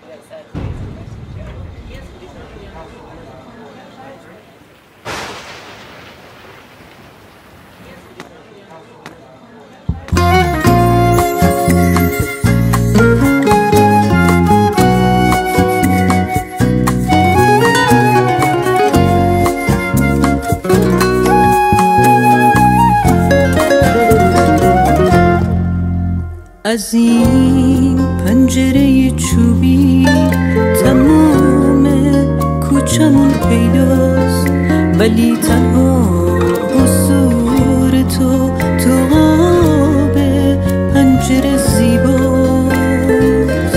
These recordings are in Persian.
از این پنجره چوبی تمام کوچمون پیداست، ولی تنها حضور تو قاب پنجره زیباست.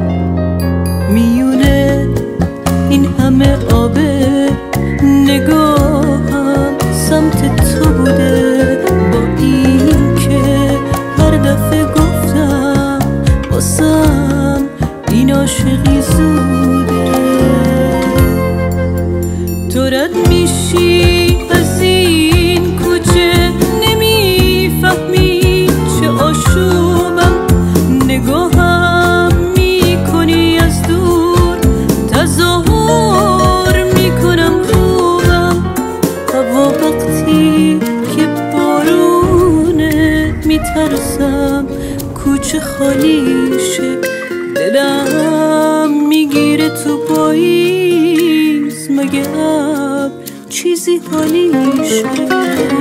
میونه این همه آبه، نگاهم سمت تو بوده، با این که هر دفعه واسم این عاشقی زوده. تو رد میشی از این کوچه، نمیفهمی چه آشوبم، نگاهم میکنی از دور، تظاهر میکنم خوبم. هوا وقتی که بارونه میترسم کوچه خالی شه، دلم میگیره تو پاییز، مگه اب چیزی حالی شه.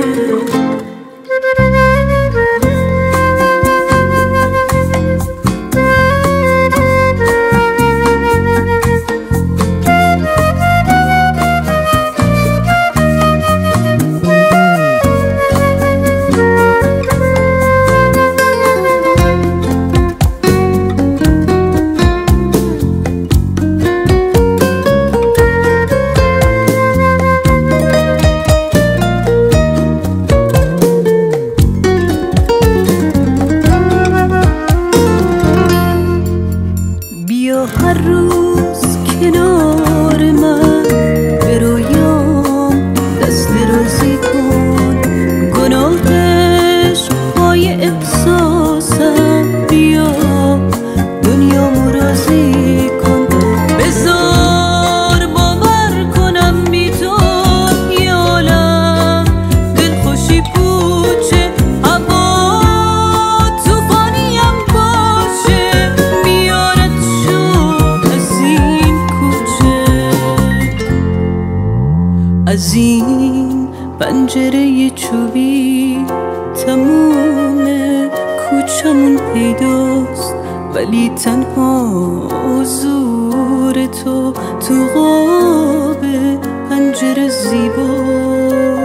هر روز کنار من به رویام دست درازی کن، گناه عشق‌های احساسم، بیا دنیامو راضی کن. بذار باور کنم بی تو یه عالم دلخوشی پوچه، هوا توفانیم باشه، میارد از این پنجره چوبی تموم کوچمون پیداست، ولی تنها حضور تو قاب پنجره زیباست.